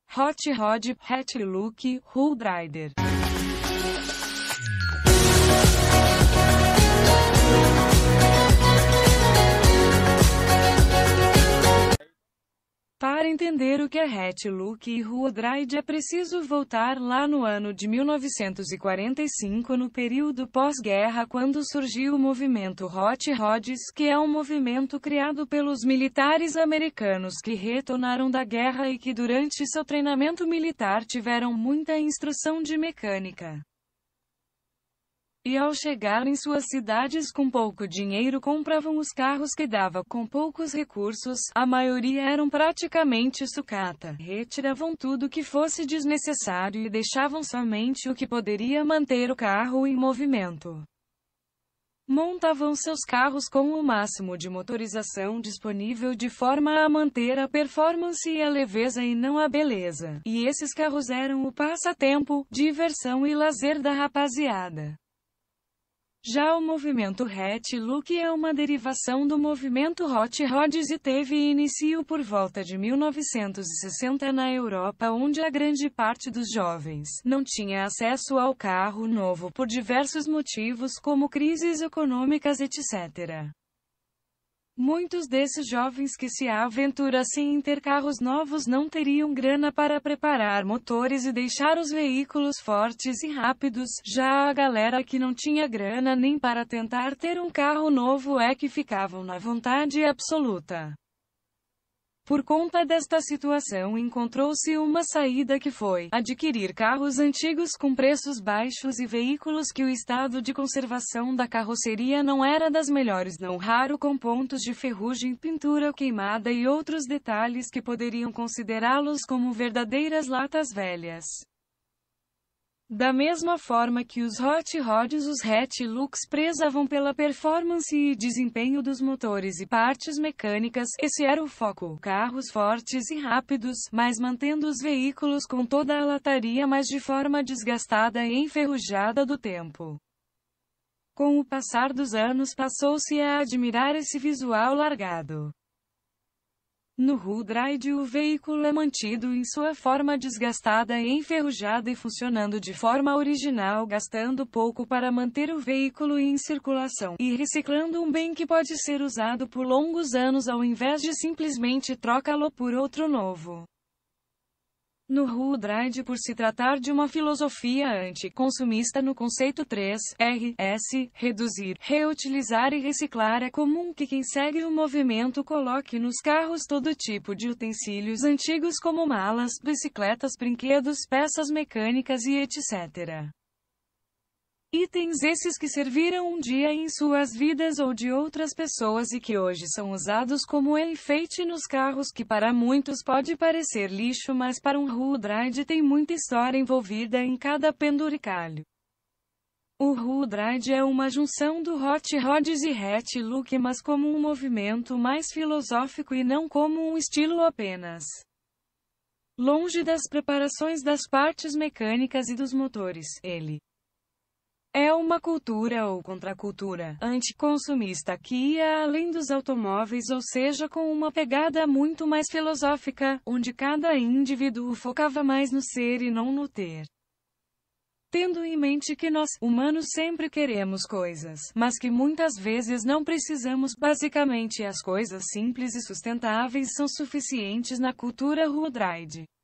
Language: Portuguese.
Hot Rod, Hatch Look, Road Rider. Para entender o que é Hatch Look e Road Ride é preciso voltar lá no ano de 1945, no período pós-guerra, quando surgiu o movimento Hot Rods, que é um movimento criado pelos militares americanos que retornaram da guerra e que durante seu treinamento militar tiveram muita instrução de mecânica. E ao chegar em suas cidades com pouco dinheiro compravam os carros que dava com poucos recursos, a maioria eram praticamente sucata, retiravam tudo que fosse desnecessário e deixavam somente o que poderia manter o carro em movimento. Montavam seus carros com o máximo de motorização disponível de forma a manter a performance e a leveza e não a beleza. E esses carros eram o passatempo, diversão e lazer da rapaziada. Já o movimento Hatch Look é uma derivação do movimento Hot Rods e teve início por volta de 1960 na Europa, onde a grande parte dos jovens não tinha acesso ao carro novo por diversos motivos como crises econômicas, etc. Muitos desses jovens que se aventurassem em ter carros novos não teriam grana para preparar motores e deixar os veículos fortes e rápidos. Já a galera que não tinha grana nem para tentar ter um carro novo é que ficavam na vontade absoluta. Por conta desta situação encontrou-se uma saída que foi adquirir carros antigos com preços baixos e veículos que o estado de conservação da carroceria não era das melhores, não raro com pontos de ferrugem, pintura queimada e outros detalhes que poderiam considerá-los como verdadeiras latas velhas. Da mesma forma que os Hot Rods, os Hatch Looks prezavam pela performance e desempenho dos motores e partes mecânicas, esse era o foco. Carros fortes e rápidos, mas mantendo os veículos com toda a lataria, mas de forma desgastada e enferrujada do tempo. Com o passar dos anos passou-se a admirar esse visual largado. No Road Ride o veículo é mantido em sua forma desgastada e enferrujada e funcionando de forma original, gastando pouco para manter o veículo em circulação, e reciclando um bem que pode ser usado por longos anos ao invés de simplesmente trocá-lo por outro novo. No Road Ride, por se tratar de uma filosofia anticonsumista no conceito 3RS, reduzir, reutilizar e reciclar, é comum que quem segue o movimento coloque nos carros todo tipo de utensílios antigos como malas, bicicletas, brinquedos, peças mecânicas e etc. Itens esses que serviram um dia em suas vidas ou de outras pessoas e que hoje são usados como enfeite nos carros, que para muitos pode parecer lixo, mas para um Road Ride tem muita história envolvida em cada penduricalho. O Road Ride é uma junção do Hot Rods e Hatch Look, mas como um movimento mais filosófico e não como um estilo apenas. Longe das preparações das partes mecânicas e dos motores, ele é uma cultura ou contracultura anticonsumista que ia além dos automóveis, ou seja, com uma pegada muito mais filosófica, onde cada indivíduo focava mais no ser e não no ter. Tendo em mente que nós, humanos, sempre queremos coisas, mas que muitas vezes não precisamos, basicamente as coisas simples e sustentáveis são suficientes na cultura Road Ride.